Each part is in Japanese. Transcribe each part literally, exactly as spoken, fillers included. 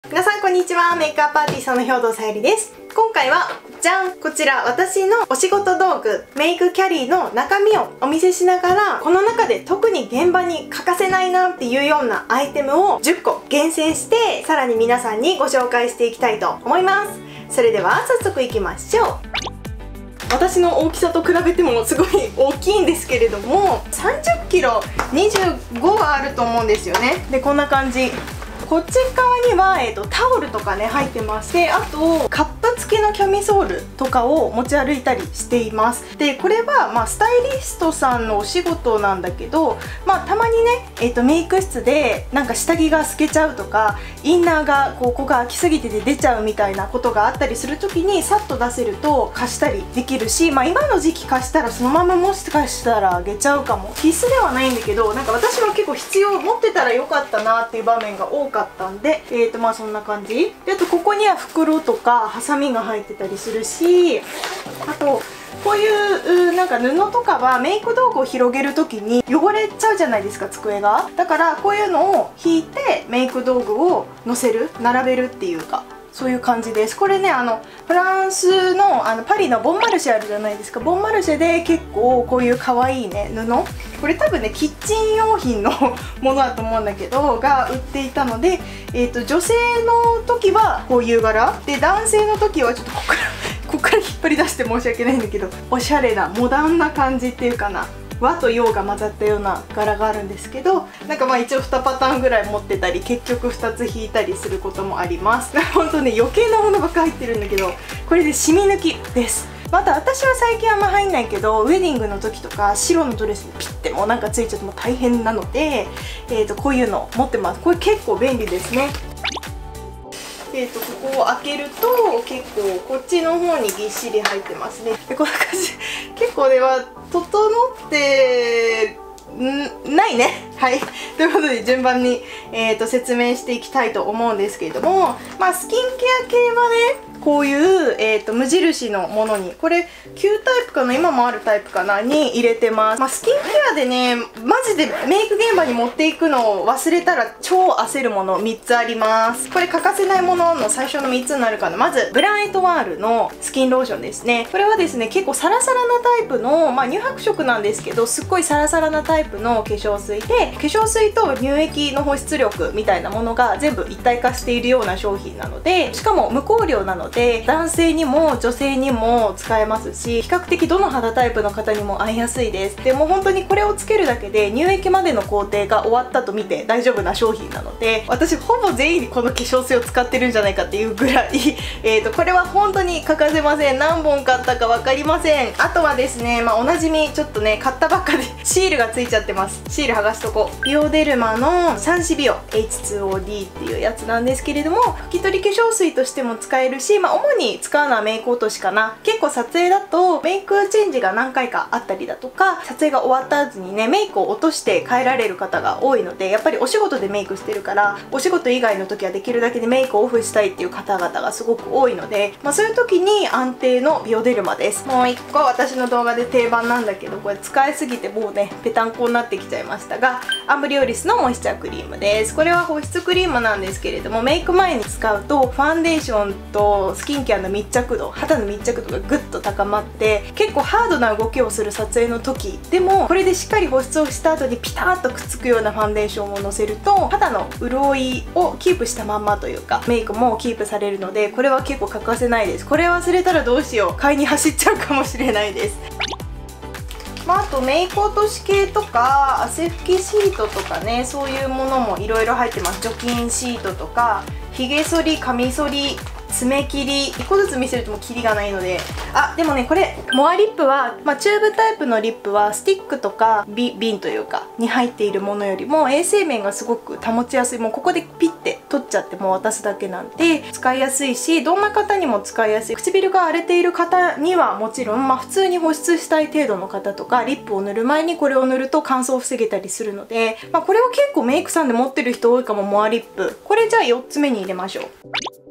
皆さんこんにちは。メイクアップアーティストの兵藤さゆりです。今回はじゃん、こちら私のお仕事道具メイクキャリーの中身をお見せしながら、この中で特に現場に欠かせないなっていうようなアイテムをじゅっこ厳選して、さらに皆さんにご紹介していきたいと思います。それでは早速いきましょう。私の大きさと比べてもすごい大きいんですけれども、さんじゅっキロにじゅうごはあると思うんですよね。でこんな感じ。こっち側には、えーと、タオルとかね入ってまして、あとカップ付きのキャミソールとかを持ち歩いたりしています。でこれは、まあ、スタイリストさんのお仕事なんだけど、まあ、たまにね、えーと、メイク室でなんか下着が透けちゃうとか、インナーがこうここが開きすぎてて出ちゃうみたいなことがあったりする時にさっと出せると貸したりできるし、まあ、今の時期貸したらそのままもしかしたらあげちゃうかも。必須ではないんだけど、なんか私は結構必要、持ってたらよかったなっていう場面が多かったったんで、えーとまあそんな感じで、あとここには袋とかハサミが入ってたりするし、あとこういうなんか布とかはメイク道具を広げる時に汚れちゃうじゃないですか、机が。だからこういうのを引いてメイク道具を載せる、並べるっていうか、そういう感じです。これね、あのフランスのあのパリのボンマルシェあるじゃないですか。ボンマルシェで結構こういう可愛いね布、これ多分ねキッチン用品のものだと思うんだけどが売っていたので、えーと女性の時はこういう柄で、男性の時はちょっとここからここから引っ張り出して申し訳ないんだけど、おしゃれなモダンな感じっていうかな、和と洋が混ざったような柄があるんですけど、なんかまあ一応にパターンぐらい持ってたり、結局ふたつ引いたりすることもあります。ほんとね、余計なものばっか入ってるんだけど、これで染み抜きです。また私は最近あんま入んないけど、ウェディングの時とか白のドレスにピッてもうなんかついちゃっても大変なので、えーとこういうの持ってます。これ結構便利ですね。えーとここを開けると結構こっちの方にぎっしり入ってますね。でこんな感じ、結構では整ってんないね。はい、ということで順番に、えーと説明していきたいと思うんですけれども、まあスキンケア系はね、こういう、えーと無印のものに、これ旧タイプかな、今もあるタイプかなに入れてます。まあ、スキンケアでねマジでメイク現場に持っていくのを忘れたら超焦るものみっつあります。これ欠かせないものの最初のみっつになるかな。まずブランエトワールのスキンローションですね。これはですね結構サラサラなタイプの、まあ、乳白色なんですけど、すっごいサラサラなタイプの化粧水で、化粧水と乳液の保湿力みたいなものが全部一体化しているような商品なので、しかも無香料なので男性にも女性にも使えますし、比較的どの肌タイプの方にも合いやすいです。でも本当にこれをつけるだけで乳液までの工程が終わったと見て大丈夫な商品なので、私ほぼ全員にこの化粧水を使ってるんじゃないかっていうぐらいえーとこれは本当に欠かせません。何本買ったか分かりません。あとはですね、まあ、おなじみ、ちょっとね買ったばっかでシールがついちゃってます。シール剥がしとこう。ビオデルマのサンシビオ エイチツーオーディー っていうやつなんですけれども、拭き取り化粧水としても使えるし、まあ、主に使うのはメイク落としかな。結構撮影だとメイクチェンジが何回かあったりだとか、撮影が終わった後にねメイクを落として帰られる方が多いので、やっぱりお仕事でメイクしてるから、お仕事以外の時はできるだけでメイクをオフしたいっていう方々がすごく多いので、まあ、そういう時に安定のビオデルマです。もういっこ私の動画で定番なんだけど、これ使いすぎてもうねぺたんこになってきちゃいましたが、アンブリオリスのモイスチャークリームです。これは保湿クリームなんですけれども、メイク前に使うとファンデーションとスキンケアの密着度、肌の密着度がぐっと高まって、結構ハードな動きをする撮影の時でもこれでしっかり保湿をした後にピタッとくっつくようなファンデーションをのせると、肌の潤いをキープしたまんまというか、メイクもキープされるので、これは結構欠かせないです。これ忘れたらどうしよう、買いに走っちゃうかもしれないです。まあ、あとメイク落とし系とか汗拭きシートとかね、そういうものもいろいろ入ってます。除菌シートとかひげ剃り、カミソリ、爪切り、いっこずつ見せるともうキリがないので、あ、でもねこれモアリップは、まあ、チューブタイプのリップはスティックとかビ瓶というかに入っているものよりも衛生面がすごく保ちやすい。もうここでピッて取っちゃってもう渡すだけなんで使いやすいし、どんな方にも使いやすい。唇が荒れている方にはもちろん、まあ、普通に保湿したい程度の方とか、リップを塗る前にこれを塗ると乾燥を防げたりするので、まあ、これは結構メイクさんで持ってる人多いかも。モアリップ、これじゃあよっつめに入れましょう。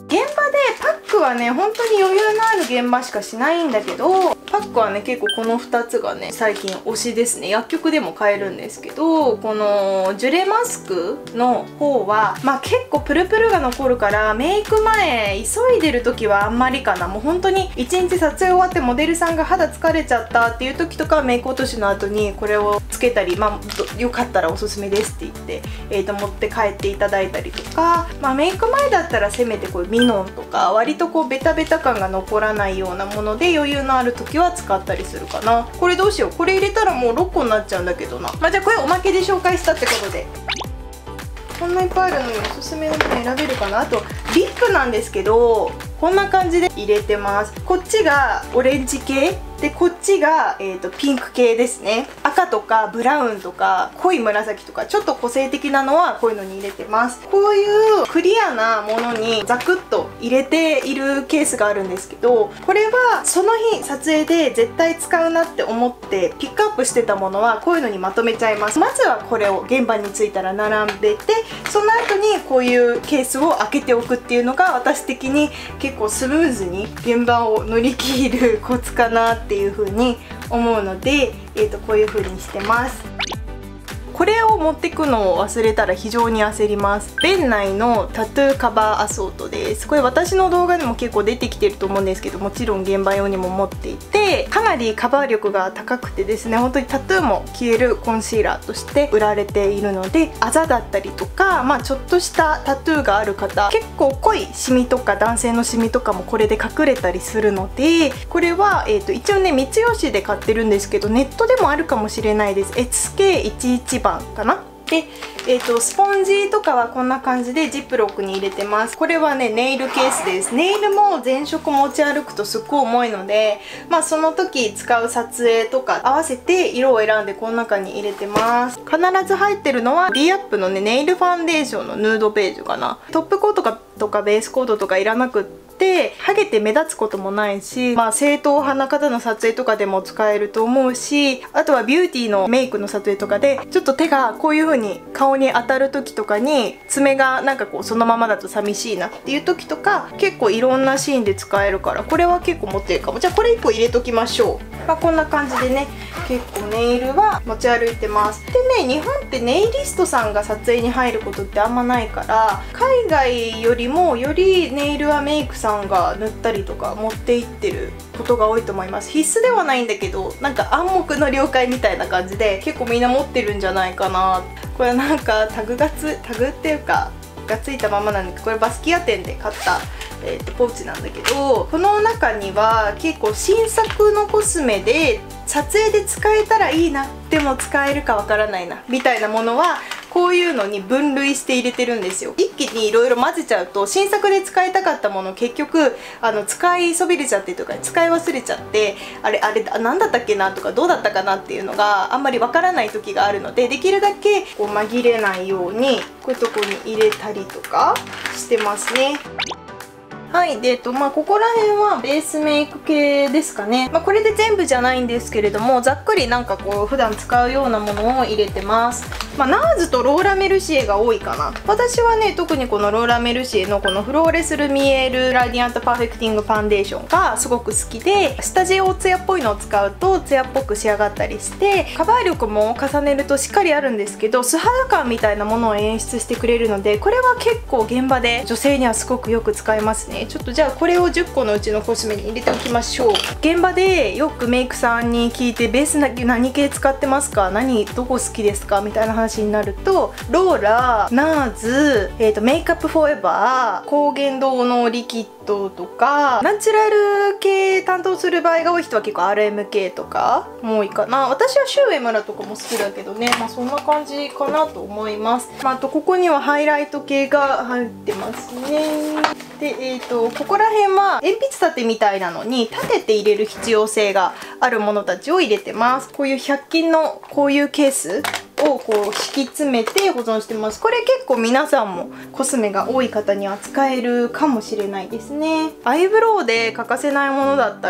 現場でパックはね本当に余裕のある現場しかしないんだけど、パックはね結構このふたつがね最近推しですね。薬局でも買えるんですけど、このジュレマスクの方はまあ結構プルプルが残るからメイク前急いでる時はあんまりかな。もう本当にいちにち撮影終わってモデルさんが肌疲れちゃったっていう時とかメイク落としの後にこれをつけたり、まあよかったらおすすめですって言って、えー、と持って帰っていただいたりとか、まあ、メイク前だったらせめてこうミノンとか割とこうベタベタ感が残らないようなもので余裕のある時は使ったりするかな。これどうしよう、これ入れたらもうろっこになっちゃうんだけどな。まあ、じゃあこれおまけで紹介したってことで、こんないっぱいあるのにおすすめのもの選べるかな。あとリップなんですけどこんな感じで入れてます。こっちがオレンジ系で、こっちが、えーと、ピンク系ですね。赤とかブラウンとか濃い紫とかちょっと個性的なのはこういうのに入れてます。こういうクリアなものにザクッと入れているケースがあるんですけど、これはその日撮影で絶対使うなって思ってピックアップしてたものはこういうのにまとめちゃいます。まずはこれを現場に着いたら並べて、その後にこういうケースを開けておくっていうのが私的に結構スムーズに現場を乗り切るコツかなっていう風に思うので、えーと、こういう風にしてます。これを持ってくのを忘れたら非常に焦ります。ベンナイのタトゥーカバーアソートです。これ私の動画でも結構出てきてると思うんですけど、もちろん現場用にも持っていて、かなりカバー力が高くてですね、本当にタトゥーも消えるコンシーラーとして売られているので、あざだったりとか、まあ、ちょっとしたタトゥーがある方、結構濃いシミとか男性のシミとかもこれで隠れたりするので、これは、えーと、一応ね三吉で買ってるんですけど、ネットでもあるかもしれないです。エスケーいちいち 番かな。で、えーと、スポンジとかはこんな感じでジップロックに入れてます。これはねネイルケースです。ネイルも全色持ち歩くとすっごい重いので、まあその時使う撮影とか合わせて色を選んでこの中に入れてます。必ず入ってるのは ディーアップ のねネイルファンデーションのヌードベージュかな。トップコートとかベースコートとかいらなくって、でハゲて目立つこともないし、まあ、正統派な方の撮影とかでも使えると思うし、あとはビューティーのメイクの撮影とかでちょっと手がこういう風に顔に当たる時とかに爪がなんかこうそのままだと寂しいなっていう時とか結構いろんなシーンで使えるから、これは結構持ってるかも。じゃあこれいっこ入れときましょう。まあ、こんな感じでね結構ネイルは持ち歩いてます。でね、日本ってネイリストさんが撮影に入ることってあんまないから、海外よりもよりネイルはメイクさんが塗ったりとか持っていってることが多いと思います。必須ではないんだけど、なんか暗黙の了解みたいな感じで結構みんな持ってるんじゃないかな。これなんかタグがつタグっていうかがついたままなんだけど、これバスキア店で買ったえー、とポーチなんだけど、この中には結構新作のコスメで撮影で使えたらいいな、でも使えるかわからないなみたいなものはこういうのに分類して入れてるんですよ。一気にいろいろ混ぜちゃうと新作で使いたかったもの結局あの使いそびれちゃってとか使い忘れちゃって、あれあれ何だったっけなとかどうだったかなっていうのがあんまりわからない時があるので、できるだけこう紛れないようにこういうとこに入れたりとかしてますね。はい。で、えっと、まあ、ここら辺はベースメイク系ですかね。まあ、これで全部じゃないんですけれども、ざっくりなんかこう、普段使うようなものを入れてます。まあ、ナーズとローラメルシエが多いかな。私はね、特にこのローラメルシエのこのフローレスルミエルラディアントパーフェクティングファンデーションがすごく好きで、下地をツヤっぽいのを使うとツヤっぽく仕上がったりして、カバー力も重ねるとしっかりあるんですけど、素肌感みたいなものを演出してくれるので、これは結構現場で女性にはすごくよく使えますね。ちょっとじゃあこれをじゅっこのうちのコスメに入れておきましょう。現場でよくメイクさんに聞いて、ベースな何系使ってますか、何どこ好きですかみたいな話になると、ローラ、ナーズ、えーと、メイクアップフォーエバー、高原堂のリキッドとか、ナチュラル系担当する場合が多い人は結構 アールエム 系とかも多いかな。私はシュウエムラとかも好きだけどね、まあそんな感じかなと思います。まあ、あとここにはハイライト系が入ってますね。で、えーと、ここら辺は鉛筆立てみたいなのに立てて入れる必要性があるものたちを入れてます。こういうひゃく均のこういうケースをこう敷き詰めて保存してます。これ結構皆さんもコスメが多い方には使えるかもしれないですね。アイブロウで欠かせないものだったら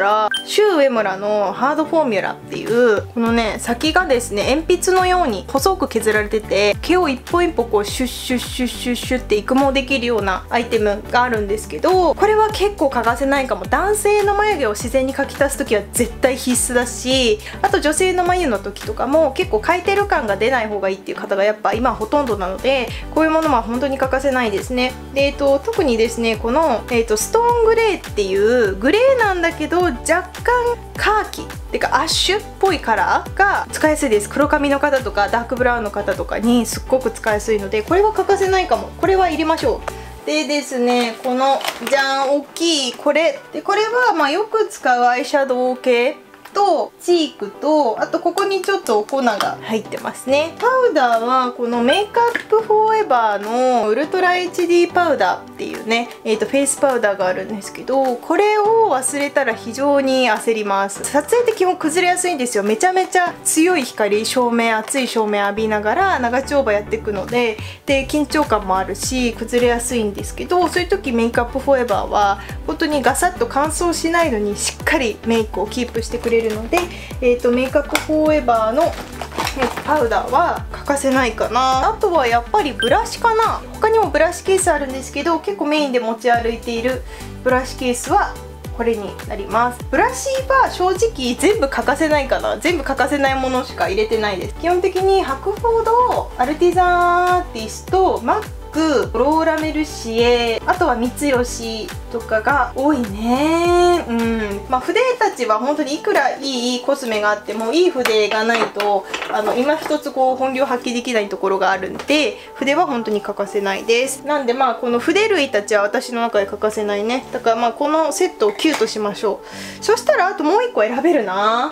シュウエムラのハードフォーミュラっていうこのね先がですね鉛筆のように細く削られてて毛を一歩一歩こうシュッシュッシュッシュッシュッって育毛できるようなアイテムがあるんですけど、これは結構欠かせないかも。男性の眉毛を自然に描き足す時は絶対必須だし、あと女性の眉の時とかも結構描いてる感が出ない方がいいっていう方がやっぱ今ほとんどなので、こういうものは本当に欠かせないですね。で、えっと、特にですねこの、えっと、ストーングレーっていうグレーなんだけど若干カーキってかアッシュっぽいカラーが使いやすいです。黒髪の方とかダークブラウンの方とかにすっごく使いやすいので、これは欠かせないかも。これは入れましょう。でですね、このじゃん大きいこれで、これはまあよく使うアイシャドウ系とチークと、あとここにちょっとお粉が入ってますね。パウダーはこのメイクアップフォーエバーのウルトラ エイチディー パウダーっていうね、えーとフェイスパウダーがあるんですけど、これを忘れたら非常に焦ります。撮影って基本崩れやすいんですよ。めちゃめちゃ強い光、照明、熱い照明浴びながら長丁場やっていくので、で緊張感もあるし崩れやすいんですけど、そういう時メイクアップフォーエバーは本当にガサッと乾燥しないのにしっかりメイクをキープしてくれるので、えーとメイクアップフォーエバーのパウダーは欠かせないかな。あとはやっぱりブラシかな。他にもブラシケースあるんですけど、結構メインで持ち歩いているブラシケースはこれになります。ブラシは正直全部欠かせないかな。全部欠かせないものしか入れてないです。基本的にハクフォード、アルティザンアーティスト、マック、ローラメルシエ、あとは三吉とかが多いね。うん、まあ筆たちは本当にいくらいいコスメがあっても、いい筆がないとあの今一つこう本領発揮できないところがあるんで、筆は本当に欠かせないです。なんでまあこの筆類たちは私の中で欠かせないね。だからまあこのセットをきゅうとしましょう。そしたらあともういっこ選べるな。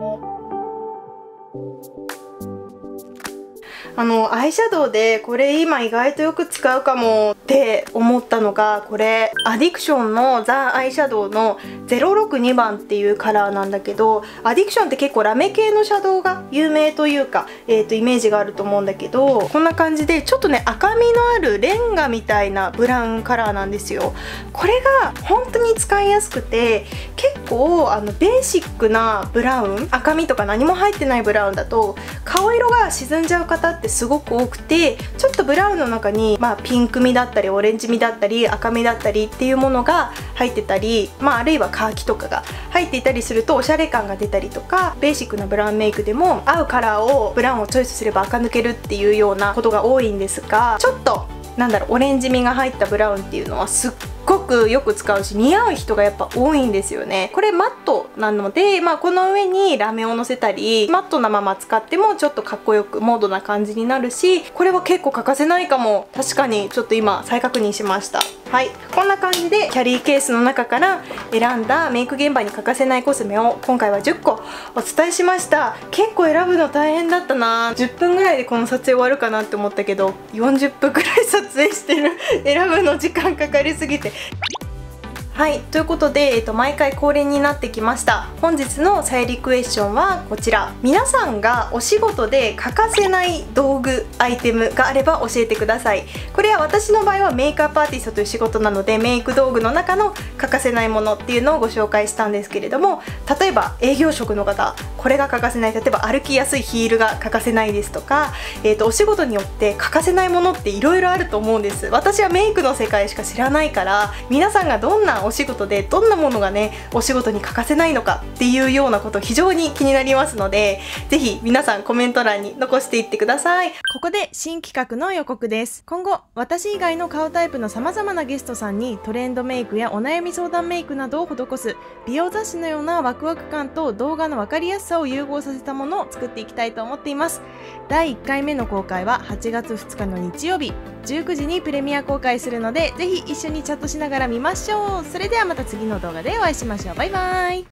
あのアイシャドウでこれ今意外とよく使うかもって思ったのが、これアディクションのザ・アイシャドウのゼロろくにばんっていうカラーなんだけど、アディクションって結構ラメ系のシャドウが有名というか、えー、とイメージがあると思うんだけど、こんな感じでちょっとね赤みのあるレンガみたいなブラウンカラーなんですよ。これが本当に使いやすくて、結構あのベーシックなブラウン、赤みとか何も入ってないブラウンだと顔色が沈んじゃう方ってすごく多くて、ちょっとブラウンの中に、まあ、ピンクみだったりオレンジみだったり赤みだったりっていうものが入ってたり、まあ、あるいはカーキとかが入っていたりするとおしゃれ感が出たりとか、ベーシックなブラウンメイクでも合うカラーをブラウンをチョイスすれば垢抜けるっていうようなことが多いんですが、ちょっとなんだろう、オレンジ味が入ったブラウンっていうのはすっごくよく使うし似合う人がやっぱ多いんですよね。これマットなので、まあ、この上にラメをのせたりマットなまま使ってもちょっとかっこよくモードな感じになるし、これは結構欠かせないかも。確かにちょっと今再確認しました。はい、こんな感じでキャリーケースの中から選んだメイク現場に欠かせないコスメを今回はじゅっこお伝えしました。結構選ぶの大変だったな。じゅっぷんぐらいでこの撮影終わるかなって思ったけどよんじゅっぷんぐらい撮影してる選ぶの時間かかりすぎて。はい、ということで、えっと、毎回恒例になってきました。本日のさゆりクエスチョンはこちら。皆さんがお仕事で欠かせない道具アイテムがあれば教えてください。これは私の場合はメイクアップアーティストという仕事なので、メイク道具の中の欠かせないものっていうのをご紹介したんですけれども、例えば営業職の方、これが欠かせない、例えば歩きやすいヒールが欠かせないですとか、えっと、お仕事によって欠かせないものっていろいろあると思うんです。私はメイクの世界しか知らないから、皆さんがどんなお仕事でどんなものがねお仕事に欠かせないのかっていうようなこと非常に気になりますので、ぜひ皆さんコメント欄に残していってください。ここで新企画の予告です。今後私以外の顔タイプの様々なゲストさんにトレンドメイクやお悩み相談メイクなどを施す美容雑誌のようなワクワク感と動画の分かりやすさを融合させたものを作っていきたいと思っています。だいいっかいめの公開ははちがつふつかの日曜日じゅうくじにプレミア公開するので、ぜひ一緒にチャットしながら見ましょう。それではまた次の動画でお会いしましょう。バイバイ。